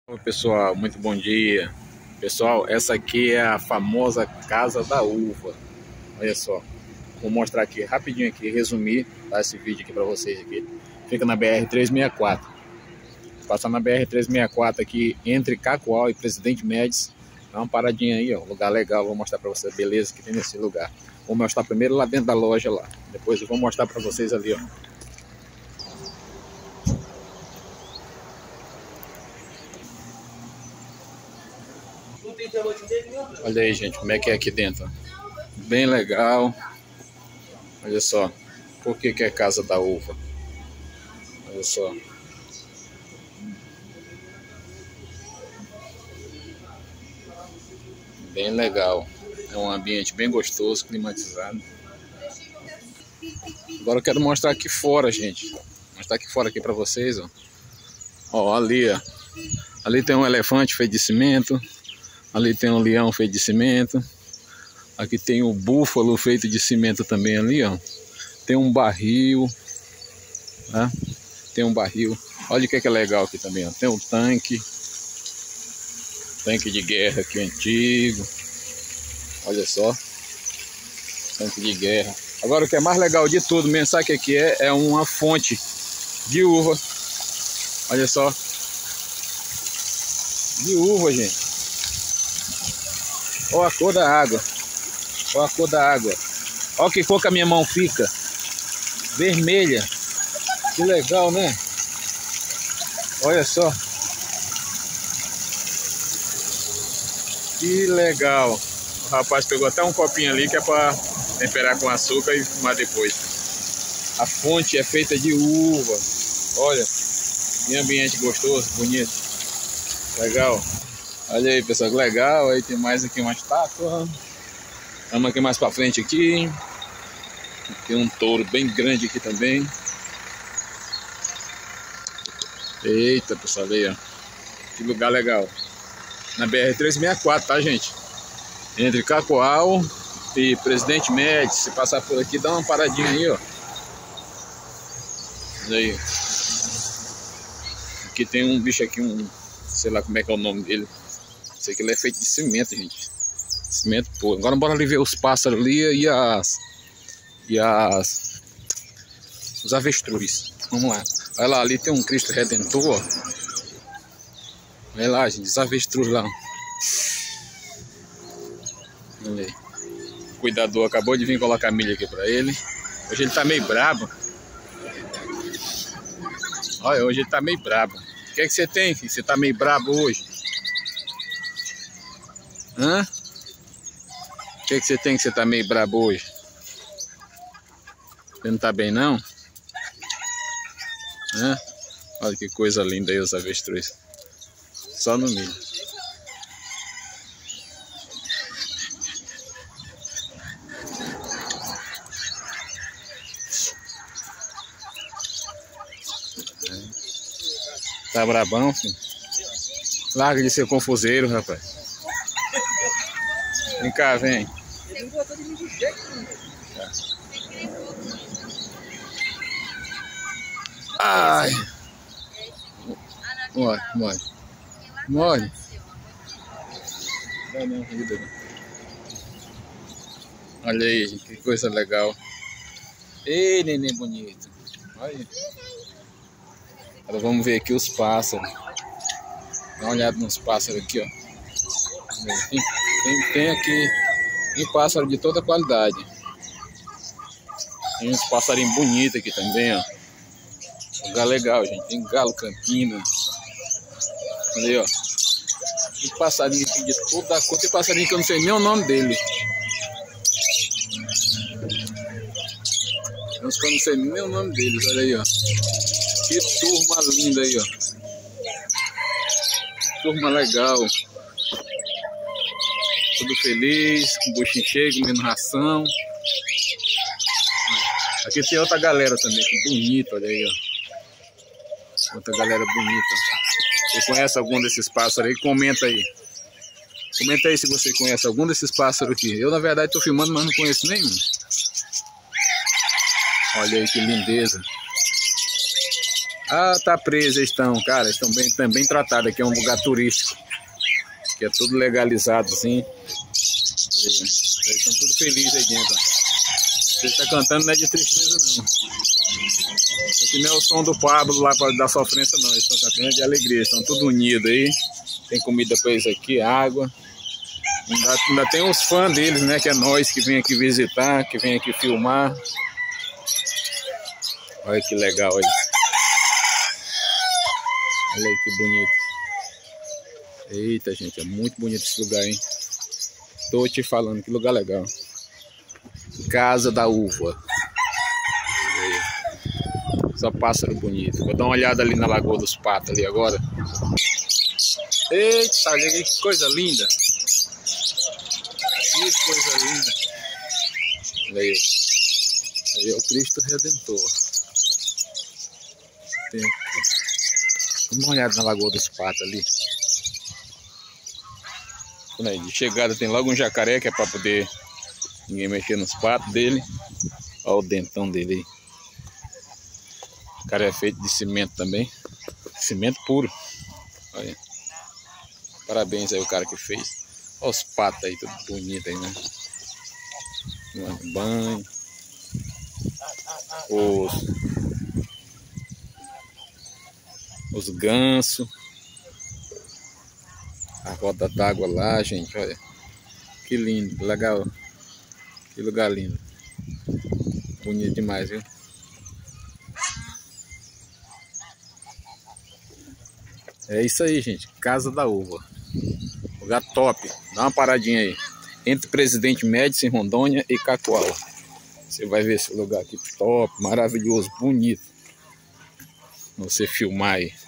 Oi pessoal, muito bom dia. Pessoal, essa aqui é a famosa Casa da Uva. Olha só, vou mostrar aqui rapidinho aqui, resumir, tá, esse vídeo aqui para vocês aqui. Fica na BR-364. Passar na BR-364 aqui entre Cacoal e Presidente Médici. Dá uma paradinha aí, ó, lugar legal. Vou mostrar para vocês a beleza que tem nesse lugar. Vou mostrar primeiro lá dentro da loja lá. Depois eu vou mostrar para vocês ali, ó. Olha aí, gente, como é que é aqui dentro. Bem legal. Olha só. Por que é Casa da Uva? Olha só. Bem legal. É um ambiente bem gostoso, climatizado. Agora eu quero mostrar aqui fora, gente. Mostrar aqui fora aqui para vocês, ó. Ó, ali, ó. Ali tem um elefante feito de cimento. Ali tem um leão feito de cimento. Aqui tem o búfalo feito de cimento também ali, ó. Tem um barril, tá? Tem um barril. Olha o que é legal aqui também, ó. Tem um tanque. Tanque de guerra aqui antigo. Olha só. Tanque de guerra. Agora o que é mais legal de tudo, mesmo, sabe o que aqui é? É uma fonte de uva. Olha só. De uva, gente. Olha a cor da água. Olha a cor da água. Olha que cor que a minha mão fica. Vermelha. Que legal, né? Olha só. Que legal. O rapaz pegou até um copinho ali que é para temperar com açúcar e fumar depois. A fonte é feita de uva. Olha. Que ambiente gostoso, bonito. Legal. Olha aí, pessoal, que legal. Aí tem mais aqui uma estátua. Vamos aqui mais pra frente aqui. Tem um touro bem grande aqui também. Eita, pessoal, aí, ó. Que lugar legal. Na BR-364, tá, gente? Entre Cacoal e Presidente Médici. Se passar por aqui, dá uma paradinha aí, ó. Olha aí. Aqui tem um bicho aqui, sei lá como é que é o nome dele. Sei que ele é feito de cimento, gente. Cimento puro. Agora bora ali ver os pássaros ali e os avestruz. Vamos lá. Olha lá, ali tem um Cristo Redentor, ó. Olha lá, gente, os avestruz lá. Olha aí. O cuidador acabou de vir colocar milho aqui pra ele. Hoje ele tá meio brabo. Olha, hoje ele tá meio brabo. O que é que você tem, filho? Você tá meio brabo hoje? Hã? O que é que você tem que você tá meio brabo hoje? Você não tá bem, não? Hã? Olha que coisa linda aí os avestruz. Só no milho. Tá brabão, filho? Larga de ser confuseiro, rapaz. Vem cá, vem. Ele não gostou de mim de jeito nenhum. Tá. Ai. Morre, morre. Morre. Não, não, vida. Olha aí, gente, que coisa legal. Ei, neném bonito. Olha. Agora vamos ver aqui os pássaros. Dá uma olhada nos pássaros aqui, ó. Tem aqui tem pássaro de toda qualidade. Tem uns passarinhos bonitos aqui também, ó. Lugar legal, gente. Tem galo campina. Ali, ó. Tem passarinho aqui de toda cor. Tem passarinho que eu não sei nem o nome dele. Tem uns que eu não sei nem o nome deles. Olha aí, ó. Que turma linda aí, ó. Que turma legal. Tudo feliz, com o buchinho cheio, comendo ração. Aqui tem outra galera também, que bonita, olha aí, ó. Outra galera bonita. Você conhece algum desses pássaros aí? Comenta aí. Comenta aí se você conhece algum desses pássaros aqui. Eu, na verdade, tô filmando, mas não conheço nenhum. Olha aí que lindeza. Ah, tá preso, eles estão, cara, estão bem tratados. Aqui é um lugar turístico, que é tudo legalizado, assim. Eles estão tudo felizes aí dentro. Você está cantando não é de tristeza, não. Isso aqui não é o som do Pablo lá da sofrência, não. Eles estão cantando de alegria, estão todos unidos aí. Tem comida para eles aqui, água. Ainda tem os fãs deles, né? Que é nós que vem aqui visitar, que vem aqui filmar. Olha que legal, olha. Olha aí que bonito. Eita, gente, é muito bonito esse lugar, hein? Tô te falando, que lugar legal. Casa da Uva. Só pássaro bonito. Vou dar uma olhada ali na Lagoa dos Patos ali agora. Eita, olha aí, que coisa linda. Que coisa linda. Olha aí. Aí é o Cristo Redentor. Dá uma olhada na Lagoa dos Patos ali. Aí, de chegada tem logo um jacaré que é para poder ninguém mexer nos patos dele. Olha o dentão dele aí. O cara é feito de cimento também. Cimento puro. Olha. Parabéns aí o cara que fez. Olha os patos aí, tudo bonito aí, né? Um banho. Os gansos. A roda d'água lá, gente, olha. Que lindo, legal. Que lugar lindo. Bonito demais, viu? É isso aí, gente. Casa da Uva. Lugar top. Dá uma paradinha aí. Entre Presidente Médici, Rondônia e Cacoal. Você vai ver esse lugar aqui top, maravilhoso, bonito. Você filmar aí.